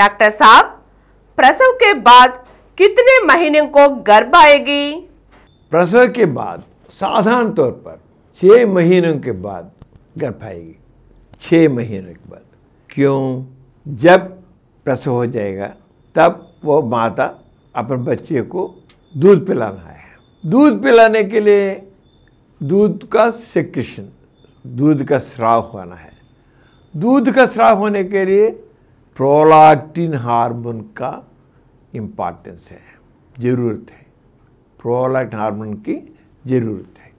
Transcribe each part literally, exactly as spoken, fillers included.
Doctor साहब, प्रसव के बाद कितने महीने को गर्भ आएगी? प्रसव के बाद साधारण तौर पर छह महीनों के बाद गर्भ आएगी। छह महीनों के बाद। क्यों? जब प्रसव हो जाएगा तब वो माता अपने बच्चे को दूध पिलाना है। दूध पिलाने के लिए दूध का सेक्रेशन, दूध का स्राव होना है। दूध का स्राव होने के लिए प्रोलैक्टिन हार्मोन का इम्पॉर्टेंस है, जरूरत है। प्रोलैक्टिन हार्मोन की जरूरत है।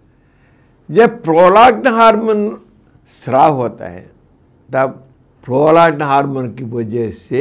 जब प्रोलैक्टिन हार्मोन स्राव होता है तब प्रोलैक्टिन हार्मोन की वजह से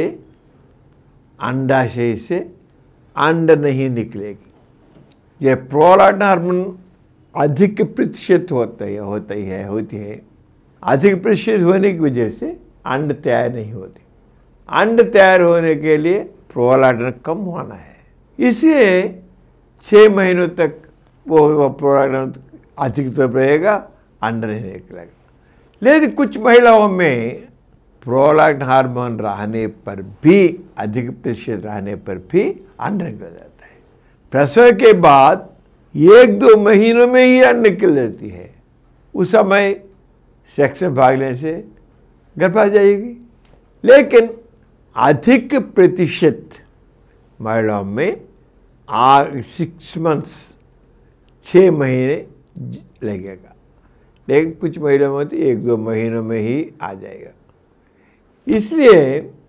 अंडाशय से अंड नहीं निकलेगी। जब प्रोलैक्टिन हार्मोन अधिक प्रतिशत होता है होती है होती है अधिक प्रतिशत होने की वजह से अंड तैयार नहीं होती। अंड तैयार होने के लिए प्रोलैक्टिन कम होना है, इसलिए छः महीनों तक वो, वो प्रोलैक्टिन अधिक तो रहेगा, अंड नहीं निकलेगा। लेकिन कुछ महिलाओं में प्रोलैक्टिन हार्मोन रहने पर भी, अधिक प्रतिशत रहने पर भी अंड निकल जाता है। प्रसव के बाद एक दो महीनों में ही अंड निकल जाती है। उस समय सेक्स में भाग लेने से गर्भ आ जाएगी। लेकिन अधिक प्रतिशत महिलाओं में आ सिक्स मंथ्स छः महीने लगेगा, लेकिन कुछ महिलाओं में तो एक दो महीनों में ही आ जाएगा। इसलिए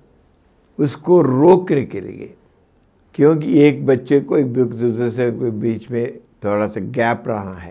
उसको रोकने के लिए, क्योंकि एक बच्चे को एक दूसरे से बीच में थोड़ा सा गैप रहा है,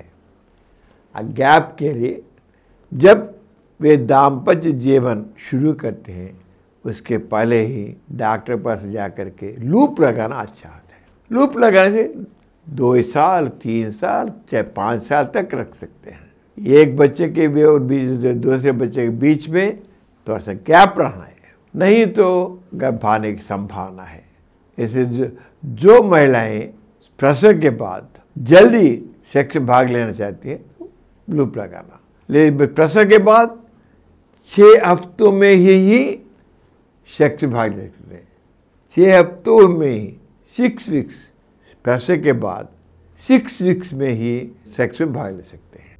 गैप के लिए जब वे दाम्पत्य जीवन शुरू करते हैं उसके पहले ही डॉक्टर पास जा कर के लूप लगाना अच्छा होता है। लूप लगाने से दो साल, तीन साल, चाहे पाँच साल तक रख सकते हैं। एक बच्चे के भी और बीच दूसरे बच्चे के बीच में थोड़ा सा गैप रहा है, नहीं तो गर्भ आने की संभावना है। इसलिए जो, जो महिलाएं प्रसव के बाद जल्दी सेक्स में भाग लेना चाहती हैं, लूप लगाना। लेकिन प्रसव के बाद छः हफ्तों में ही ही सेक्स में भाग ले सकते हैं। छः हफ्तों में ही, सिक्स वीक्स, प्रसव के बाद सिक्स वीक्स में ही सेक्स में भाग ले सकते हैं।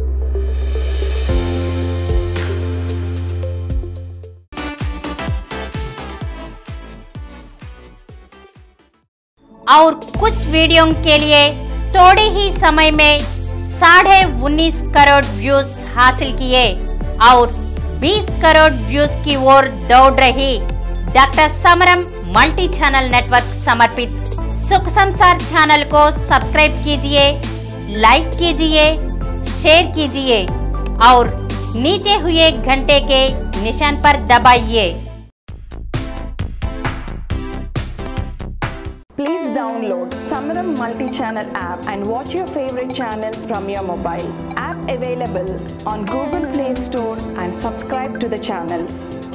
और कुछ वीडियो के लिए थोड़े ही समय में साढ़े उन्नीस करोड़ व्यूज हासिल किए और बीस करोड़ व्यूज की ओर दौड़ रही डॉक्टर समरम मल्टी चैनल नेटवर्क समर्पित सुख संसार चैनल को सब्सक्राइब कीजिए, लाइक कीजिए, शेयर कीजिए और नीचे हुए घंटे के निशान पर दबाइए। Please download Samaram multi-channel app and watch your favorite channels from your mobile. App available on Google Play Store and subscribe to the channels.